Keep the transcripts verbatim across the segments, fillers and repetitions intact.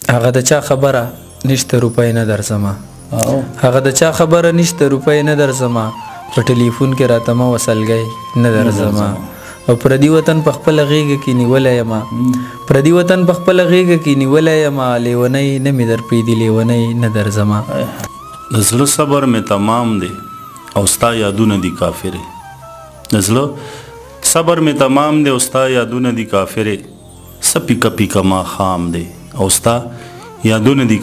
هغه د چا خبره نشته روپۍ نه درځما هغه د چا خبره نشته روپۍ نه درځما په ټلیفون کې راته ما وصلګی نه درځما او پردي وطن په خپل غېږه کې نیولی یما پردي وطن په خپل غېږه کې نیولی یما لیونی نه مې در پرېږدي لیونی نه درځما د زړه صبر مې تمام دی او ستا یادونه دي کافرې د زړه صبر مې تمام دی او ستا یادونه دي کافرې څه پیکه پیکه ماښام دی او ستا یادونه دي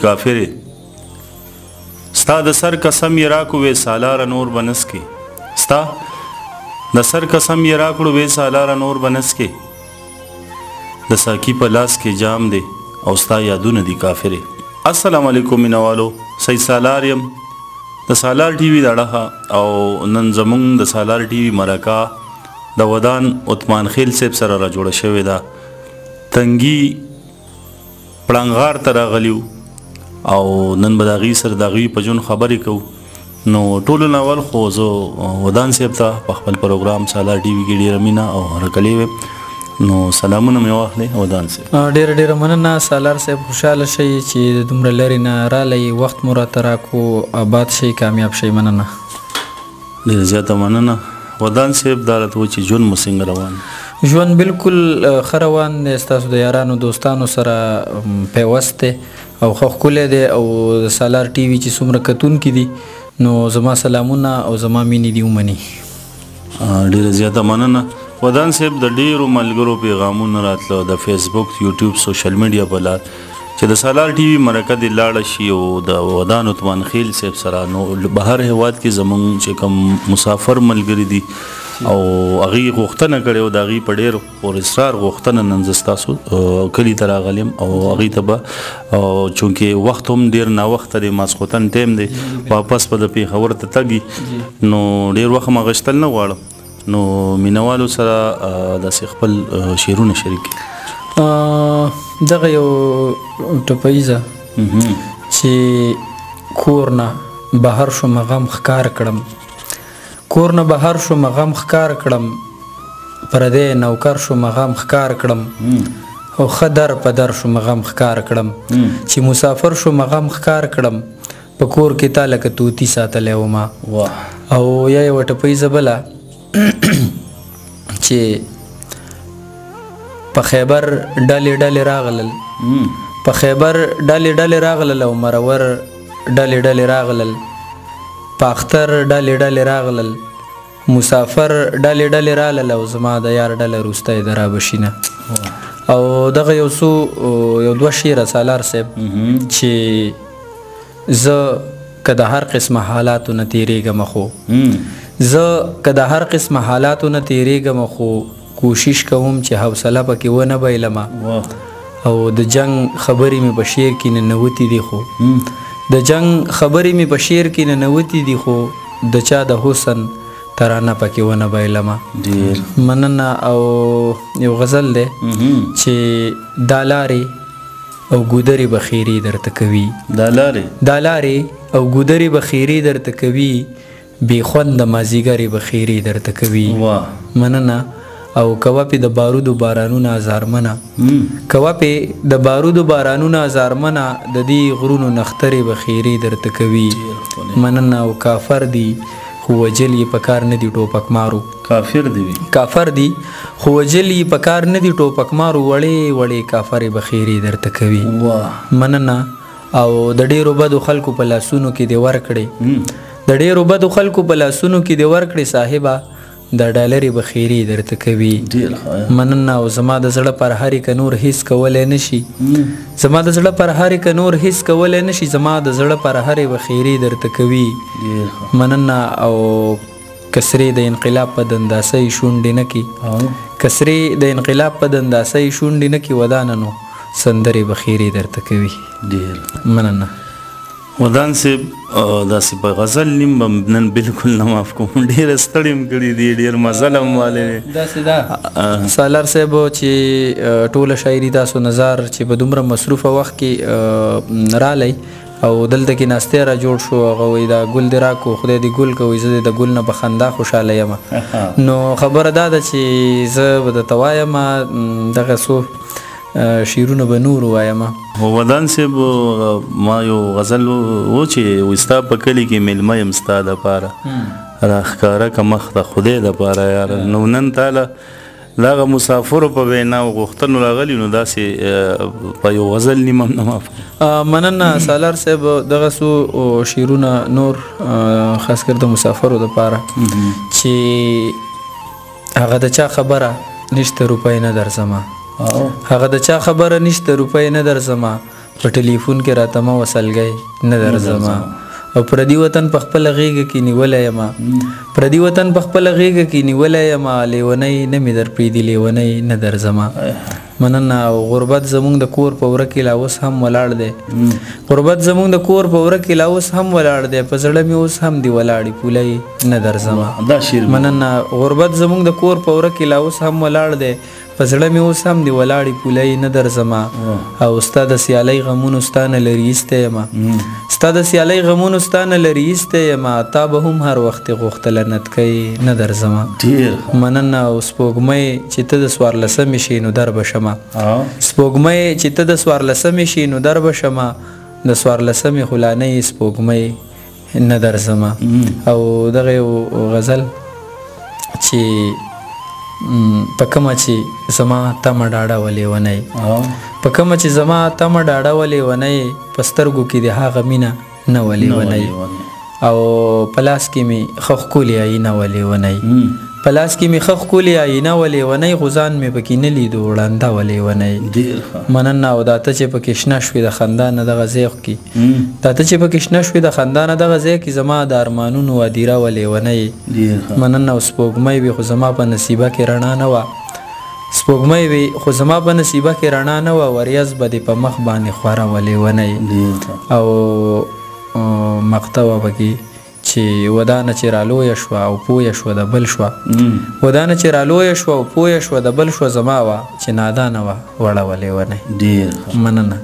کافرې ستا د سر قسم یې راکړو وې سالاره نور به نسکې ستا د سر قسم یې راکړو وې سالاره نور به نسکې د ساقي په لاس کې جام دی او ستا یادونه دي کافرې السلام علیکم مینوالو سید سالار یم د سالار ټي وي د اړخه او نن زمونږ د سالار ټي وي مرکه د ودان عثمان خیل صاحب سره را جوړه شوې ده تنګي پړانګار ته راغلیو او نن به د هغوی سره د هغوی په ژوند خبرې کوو نو ټولو نه اول خو زه ودان صاحب ته په خپل پروګرام سالار ټي وي کې ډېره مینه او هرکلې ویم نو سلامونه مې واخلئ ودان صاحب ډېره ډېره مننه سالار صاحب خوشحاله شئ چې د دومره لرې نه رالی وخت مو راته راکړو آباد شئ کامیاب شئ مننه ډېره زیاته مننه ودان صاحب دا راته و چې ژوند مو څنګه روان ژوند بالکل ښه روان دی ستاسو د یارانو دوستانو سره پیوست دی او ښه ښکلی دی او د سالار ټي وي چې څومره کتونکي دي نو زما سلامونه او زما مینې دي ومني ډېره زیاته مننه ودان صاحب د ډېرو ملګرو پیغامونه راتله د فیسبوک یوټیوب سوشل میډیا په لار چې د سالار ټي وي مرکه دې لاړه شي او د ودان عثمان خیل صاحب سره نو بهر هېواد کې زمونږ چې کوم مسافر ملګري دي او هغوی غوښتنه کړې او د هغوی په ډېر اور اصرار غوښتنه نن زه ستاسو کلي ته راغلی یم او هغوی ته به چونکې وخت هم ډېر ناوخته دی ماسخوتن ټایم دی واپس به د پېښور ته تګي نو ډېر وخت م اخیستل نه غواړم نو مینوالو سره داسې خپل شعرونه شریک دغه یو ټپیزه چې کور نه بهر شوم غم ښکار کړم کور نه بهر شوم غم ښکار کړم پردی نوکر شوم غم ښکار کړم او ښه در په در شوم غم ښکار کړم چې مسافر شوم غم ښکار کړم په کور کې تا لکه طوطي ساتلی ومه او یا یوه ټپیزه بله چې په خیبر ډلې ډلې راغلل په خیبر ډلې ډلې راغلل او مرور ډلې ډلې راغلل په اختر ډلې ډلې راغلل مسافر ډلې ډلې رالل او زما د یار ډله روستی د رابشینه او دغه یو څو یو دوه شعره سالار صاحب چې زه که د هر قسمه حالاتو نه تېرېږم خو زه که د هر قسمه حالاتو نه تېرېږم خو کوشش کوم چې حوصله پکې ونه بایلمه او د جنگ خبرې مې په شعر کې ننوتې دي خو د جنگ خبرې مې په شعر کې ننوتې دي خو د چا د حسن ترانه پکې ونه بایلمه مننه او یو غزل دی چې دا لارې او ګودرې به خیرې درته کوي دا لارې دا لارې او ګودرې به خیرې درته کوي بې خونده مازدیګرې به خیرې درته کوي مننه او کوه پې د بارودو بارانونه ازارمنه کوه پې د بارودو بارانونه ازارمنه د دې غرونو نخترې به خیرې درته کوي مننه او کافر دی خو وجل یې په کار نه دي ټوپک مارو کافر دی کافر دی خو وجل یې په کار نه دي ټوپک مارو وړې وړې کافرې به خیرې درته کوي مننه او د ډېرو بدو خلکو په لاسونو کې دې ورکړې د ډېرو بدو خلکو په لاسونو کې دې ورکړې صاحبه دا ډالرې به خیرې درته کوي مننه او زما د زړه پرهارې که نور هیڅ کولی نه شي زما د زړه پرهارې که نور هیڅ کولی نه شي زما د زړه پرهارې به خیرې درته کوي مننه او کسرې د انقلاب په دنداسۍ شونډې نه کي کسرې د انقلاب په دنداسۍ شونډې نه کي وداننو سندرې به خیرې درته کوي ډېر مننه ودان صاحب داسې په غزل نیم به نن بالکل نه معاف کوم ډېره ستړې م کړي دي ډېر مزل هم والی دی داسې ده سالار صاحب چې ټوله شاعري تاسو نظر چې په دومره مصروفه وخت کې رالی او دلته کې ناستې را جوړ شو هغه وایي دا ګل دې راکړو خدای دې ګل کوي زه د ګل نه په خندا خوشحاله یم نو خبره دا ده چې زه به درته وایم دغه څو شیرونه به نور وایم. ودان صاحب ما یو غزل و چې وستا په کلی کې ملمه یم ستا دپاره راښکاره که مخ د خدای دپاره یاره نو نن تاله دغه مسافرو په وینا او غوښتنو راغلي نو داسې په یو غزل نیم هم نه معاف. مننه سالار صاحب. دغه څو شعرونه نور خاص کر د مسافرو دپاره چې هغه د چا خبره نشته روپۍ نه درځمه، هغه د چا خبره نشته روپۍ نه درځمه، په ټلیفون کې راته مه وسلګی نه درځمه، او پردي وطن په خپله غېږه کې نیولی یمه، پردي وطن په خپله غېږه کې نیولی یمه، لیونی نه مې در پرېږدي لیونی نه درځمه. مننه. او غربت زمونږ د کور په وره کې لا اوس هم ولاړ دی، غربت زمونږ د کور په وره کې لا اوس هم ولاړ دی، په زړه مې اوس هم دی ولاړې پولی نه درځمه. مننه. غربت زمونږ د کور په وره کې لا اوس هم ولاړ دی، په زړه مې اوس هم دی ولاړې پولی نه درځمه، او ستا د سیالۍ غمونو ستا نه لرې ایستی یمه، ستا د سیالۍ غمونو ستا نه لرې ایستی یمه، تا به هم هر وخت غوښتله نتکۍ نه درځمه. مننه. او سپوږمۍ چې ته د څوارلسمې شې نو در به شمه، سپوږمۍ چې ته د څوارلسمې شې نو در به شمه، د څوارلسمې خو لا نه یې سپوږمۍ نه درځمه. او دغه یو غزل چې په کومه چې زما تمه ډاډه و لیونی، په کومه چې زما تمه ډاډه و لیونی، په سترګو کې د هغه مینه نه و لیونی، او په لاس کې مې ښه ښکلې آیینه و لیونی، په لاس کې مې ښه ښکلې آیینه و لیونی، خو ځان مې پکې نه لیدو وړانده و لیونی. مننه. او دا ته چې پکې شنه شوې د خندا نه دغه ځای کې، دا ته چې پکې شنه شوې د خندا نه دغه ځای کې، زما د ارمانونو هدیره و لیونی. مننه. او سپوږمۍ وي خو زما په نصیبه کې رڼا نه وه، سپوږمۍ وي خو زما په نصیبه کې رڼا نه وه، وریځ به دې په مخ باندې خوره و لیونی. او مقطع وه پکې چې ودانه چې رالویه شوه او پویه شوه د بل شوه، ودانه چې رالویه شوه او پویه شوه د بل شوه، زما وه چې نادانه وه وړه و لیونی. ډېر مننه.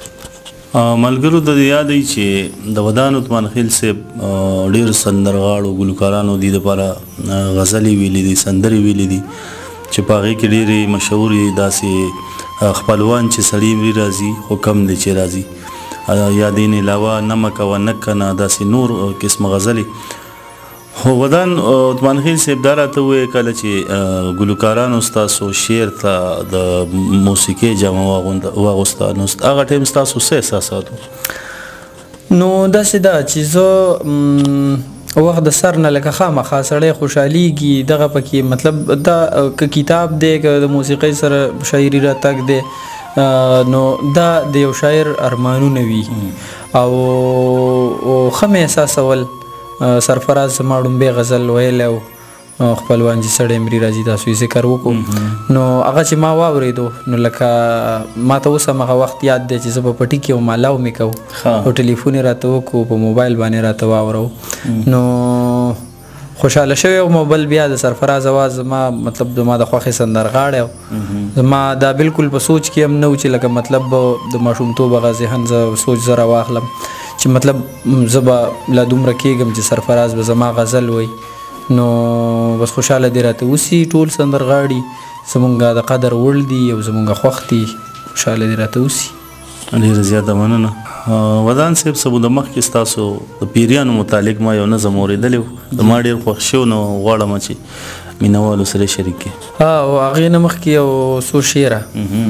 ملګرو د یادوي چې د ودان عثمان خیل صاحب ډېر سندرغاړو ګلوکارانو دې دپاره غزلې ویلي دي، سندرې ویلي دي چې په هغې کې ډېرې مشهورې داسې خپلوان چې سړي مري راځي خو کم دی چې راځي، یا دین علاوه نمک و نکنه داسې نور قسم غزلې. خو ودان عثمان خیل صاحب دا راته ووایه کله چې ګلوکارانو ستاسو شعر ته د موسیقۍ جامه واغوسته نو هغه ټایم ستاسو څه احساسات و؟ نو داسې ده چې زه وخت د سر نه لکه خامخا سړی خوشحالیږي دغه پکې، مطلب دا که کتاب دی که د موسیقۍ سره شاعري راتګ دی، نو دا د یو شاعر ارمانونه وي. او ښه مې احساسول. سرفراز زما ډومبې غزل ویلی و، خپلوان چې سړی مري راځي تاسو یې ذکر وکړو، نو هغه چې ما واورېدو نو لکه ما ته اوس هم هغه وخت یاد دی چې زه په پټي کې وم، الاو مې کوو او ټلیفون یې راته وکړو، په موبایل باندې راته واورو، نو خوشحاله شوی وم. بل بیا د سرفراز اواز زما مطلب زما د خوښې سندرغاړی و، زما دا بالکل په سوچ کې هم نه و چې لکه مطلب د ماشومتوب هغه ذهن زه سوچ زه راواخلم چې مطلب زه به لا دومره کېږم چې سرفراز به زما غزل وی. نو بس خوشحاله دې راته اوسي ټول سندرغاړي، زمونږ د قدر وړ دي او زمونږ خوښ دي، خوشحاله دې راته اوسي. ډېره زیاته مننه. ودان صاحب سبو د مخکې ستاسو د پیریانو متعلق ما یو نظم اورېدلی و، د ما ډېر خوښ شو، نو غواړم چې مینوالو سره شریک کړي. ها او هغې نه مخکې یو څو شعره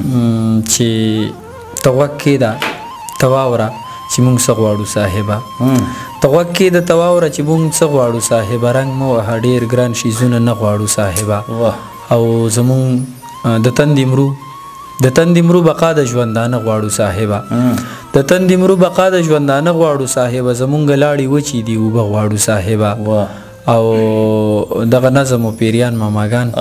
چې ته غوږ کېږده ته واوره چې موږ څه غواړو صاحبه، ته غوږ کېږده ته واوره چې موږ څه غواړو صاحبه، رنګ مه وهه ډېر ګران شیزونه نه غواړو صاحبه، او زموږ د تندې مرو د تندې مرو بقا د ژوندانه غواړو صاحبه، د تندې مرو بقا د ژوندانه غواړو صاحبه، زمونږ لاړې وچې دي اوبه غواړو صاحبه. او دغه نظم و پیریان ماماګان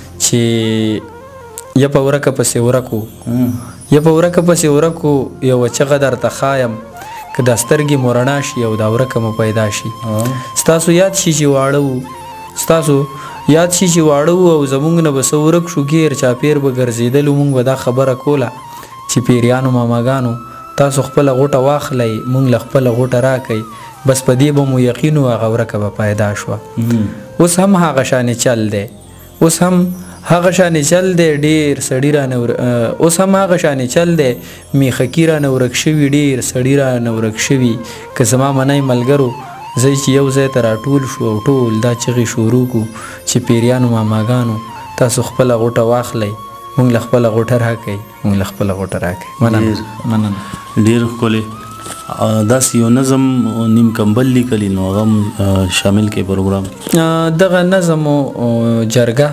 چې یا په ورکه پسې ورکو یا په ورکه پسې ورکو یوه چغه درته ښایم، که دا سترګې مو رڼا شي او دا ورکه مو پیدا شي، ستاسو یاد شي چې واړه وو ستاسو یاد شي چې واړه وو او زمونږ نه به څه ورک شو، ګیر چاپیر به ګرځېدلو، مونږ به دا خبره کوله چې پیریانو ماماګانو تاسو خپله غوټه واخلئ مونږ له خپله غوټه راکئ، بس په دې به مو یقین و هغه ورکه به پیدا شوه. اوس هم هغه شانې چل دی، اوس هم هغه شانې چل دی ډېر سړي رانه اوس هم هغه شانې چل دی میخکي رانه ورک شوي ډېر سړي رانه ورک شوي که زما منی ملګرو زه چې یو ځای ته راټول شو او ټول دا چغې شروع کړو چې پیریانو ماماګانو تاسو خپله غوټه واخلئ مونږ له خپله غوټه راکئ مونږ له خپله غوټه راکئ مننه مننه ډېر ښکلی داسې یو نظم نیم کمبل لیکلی نو هغه هم شامل کړئ پروګرام دغه نظم و جرګه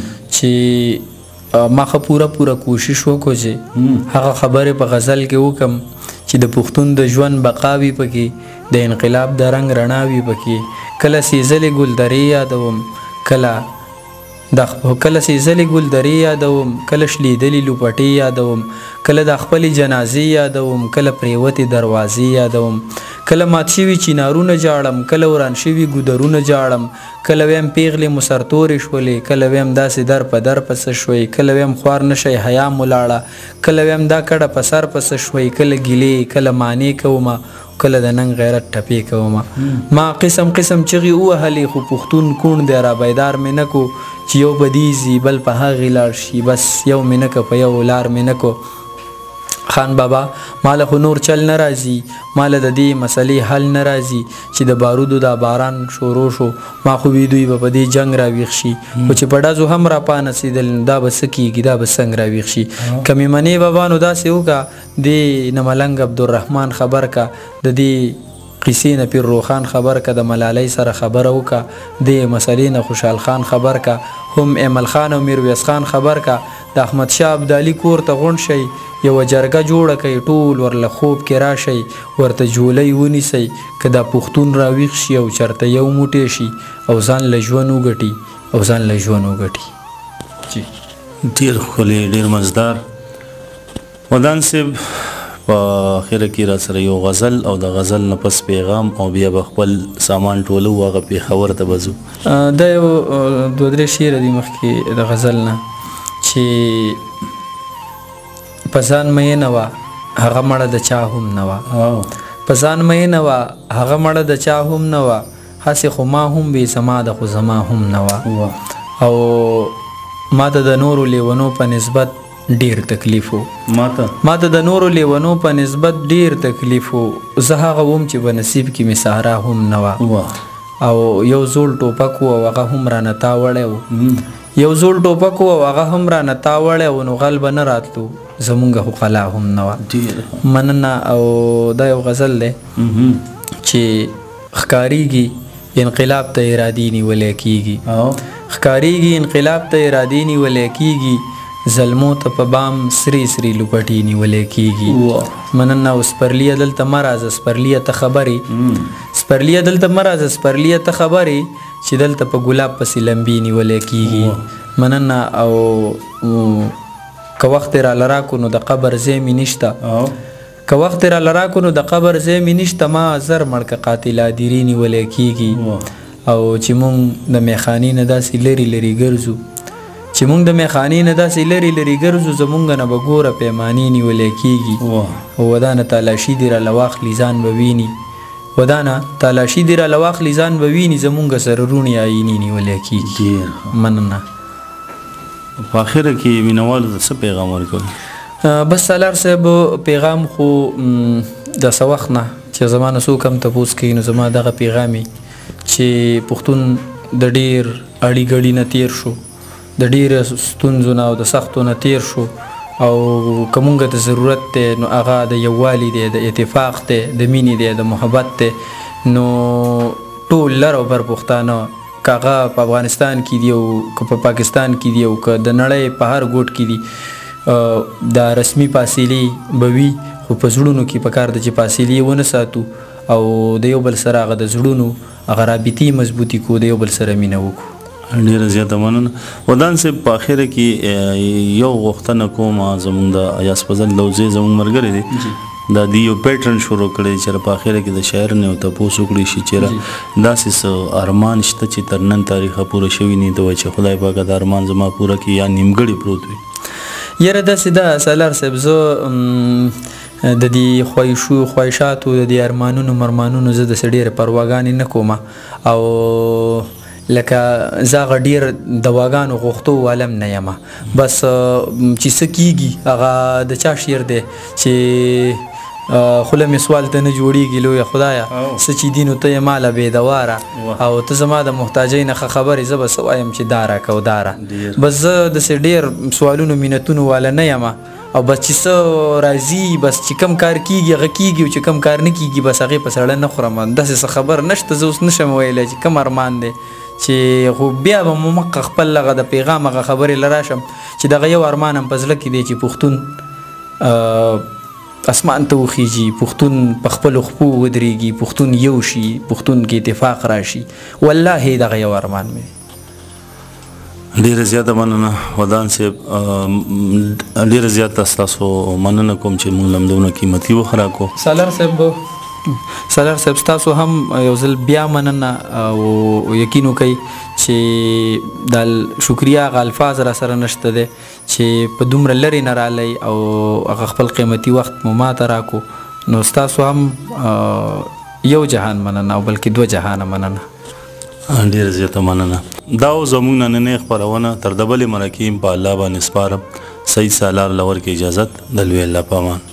چې ما ښه پوره پوره کوشش وکړو چې هغه خبرې په غزل کې وکړم چې د پښتون د ژوند بقا وي پکې د انقلاب د رنګ رڼا وي پکې کله سیزلې ګلدرې یادوم کله د کله سیزلې ګلدرې یادوم کله شلیدلې لوپټې یادوم کله د خپلې جنازې یادوم کله پریوتې دروازې یادوم کله مات شوي چینارونه جاړم کله وران شوي ګودرونه جاړم کله ویم پیغلې مو سرتورې شولې کله ویم داسې در په در پسه شوی کله ویم خوار نشئ حیا مو لاړه کله ویم دا کډه په سر پسه شوی کله ګیلې کله معنې کومه کله د ننګ غیرت ټپې کومه ما قسم قسم چغې ووهلې خو پښتون کوڼ دی را بیدار مې نه کو چې یو به دیزي بل په هغې لاړ شي بس یو مې نه که په یو لار مې نه کو خان بابا ماله خو نور چل نه راځي ماله د دې مسلې حل نه راځي چې د بارودو دا باران شروع شو ما خو وی دوی به په دې جنګ راویښ شي خو چې په ډزو هم را پانسېدل دا به څه کېږي دا به څنګه راویښ شي که مې منې بابا نو داسې وکړه دې نه ملنګ عبدالرحمن خبر کا د دې قیسې نه پیر روخان خبر کا د ملالۍ سره خبره وکړه دې مسلې نه خوشحال خان خبر کا هم ایمل خان او میرویس خان خبر کا د احمدشاه ابدالي کور ته غونډ شئ یوه جرګه جوړه کړئ ټول ورله خوب کې راشئ ورته جولۍ ونیسئ که دا پښتون راویښ شي او چېرته یو موټی شي او ځان له ژوند وګټي او ځان له ژوند وګټي ډېر ښکلی ډېر مزدار ودان صاحب په اخره کې را سره یو غزل او د غزل نه پس پیغام او بیا به خپل سامان ټولو هغه پېښور ته به ځو دا یو دوه درې شعره دي مخکې د غزل نه چې په ځان مینه وه هغه مړه د چا هم نه وه په ځان مینه وه هغه مړه د چا هم نه وه هسې خو ما هم بې زما ده خو زما هم نه وه او ما ته د نورو لیونو په نسبت ډیر تکلیف و ما ته د نورو لیونو په نسبت ډیر تکلیف و زه هغه وم چې په نصیب کې مې سهارا هم نه وه او یو زوړ ټوپک و او هغه هم رانه تاوړی و یو زوړ ټوپک و او هغه هم رانه تاوړی و نو غل به نه راتلو زمونږ خو قلا هم نه وه مننه او دا یو غزل دی چې ښکاریږي انقلاب ته ارادې نیولی کېږي ښکاریږي انقلاب ته ارادې نیولی کېږي زلمو ته په بام سری سری لوپټې نیولی کېږي مننه او سپرلیه دلته مه راځه سپرلیه ته خبرې سپرلیه دلته مه راځه سپرلیه ته خبرې چې دلته په ګلاب پسې لمبې نیولی کېږي مننه او که وخت را لراکو نو د قبر ځای مې نشته که وخت را لراکو نو د قبر ځای مې نشته ما زر مړ که قاتل عادري نیولی کېږي او چې مونږ د میخانې نه داسې لرې لرې ګرځو چې مونږ د میخانې نه داسې لرې لرې ګرځو زمونږ نه به ګوره پیمانې نیولی کېږي او ودانه تالاشي دې راله واخلي ځان به ویني ودانه تالاشي دې راله واخلي ځان به ویني زمونږ سره روڼې آیینې نیولی کېږي مننه په اخره کې مینوالو ته څه پیغام ورکوي بس سالار صاحب پیغام خو د څه وخت نه چې زما نه څوک هم تپوس کوي نو زما دغه پیغام وي چې پښتون د ډېر اړي ګړي نه تیر شو د ډېرو ستونزو نه او د سختو نه تیر شو او که مونږ ته ضرورت دی نو هغه د یووالي دی د اتفاق دی د مینې دی د محبت دی نو ټول لر او بر پښتانه که هغه په افغانستان کې دي او که په پاکستان کې دي او که د نړۍ په هر ګوټ کې دي دا رسمي فاصلې به وي خو په زړونو کې پکار ده چې فاصلې ونه ساتو او د یو بل سره هغه د زړونو هغه رابطې مضبوطي کړو د یو بل سره مینه وکړو ډېره زیاته مننه ودان صاحب په اخره کې یو غوښتنه کوم زموږ د ایاز فضل لوزي زموږ ملګری دی دا دی یو پیټرن شروع کړی چې په اخره کې د شاعر نه تپوس وکړي شي چې داسې څه ارمان شته چې تر نن تاریخه پوره شوي نه ته وایي چې خدای پاکه دا ارمان زما پوره کړي یا نیمګړی پروت وي یاره داسې ده سالار صاحب زه د دې خواهشو خواهشاتو د دې ارمانونو مرمانونو زه داسې ډېرې پرواګانې نه کومه او لکه زه هغه ډېر دواګانو غوښتو والم نه یم بس چې څه کېږي هغه د چا شعر دی چې خوله مې سوال ته نه جوړېږي لویه خدایه څه چې دي نو ته یې ماله بېدواره او ته زما د محتاجۍ نه ښه خبرې زه به څه وایم چې دا راکه او دا را بس زه داسې ډېر سوالونو مینتونو واله نه یم او بس چې څه راځي بس چې کم کار کېږي هغه کېږي او چې کم کار نه کېږي بس هغې په سړی نه خورم داسې څه خبر نشته زه اوس نشم ویلی چې کم ارمان دی چې خو بیا به مو مخکې خپل هغه د پیغام هغه خبرې له راشم چې دغه یو ارمان هم په زړه کې دی چې پښتون اسمان ته وخیږي پښتون په خپلو خپو ودرېږي پښتون یو شي پښتون کې اتفاق راشي والله دغه یو ارمان مې ډیره زیاته مننه ودان صاحب ډیره زیاته ستاسو مننه کوم چې موږ هم دونه قیمتي وخت راکړو سالار صاحب سالار صاحب ستاسو هم یو ځل بیا مننه او یقین وکئ چې دا شکریا هغه الفاظ را سره نشته دی چې په دومره لرې نه رالی او هغه خپل قیمتي وخت مو ماته راکړو نو ستاسو هم یو جهان مننه او بلکې دوه جهانه مننه ډیره زیاته مننه دا و زموږ نننۍ خپرونه تر د بلې مرکې په الله باندې سپارم سید سالار لور کې اجازت د لوی الله په امان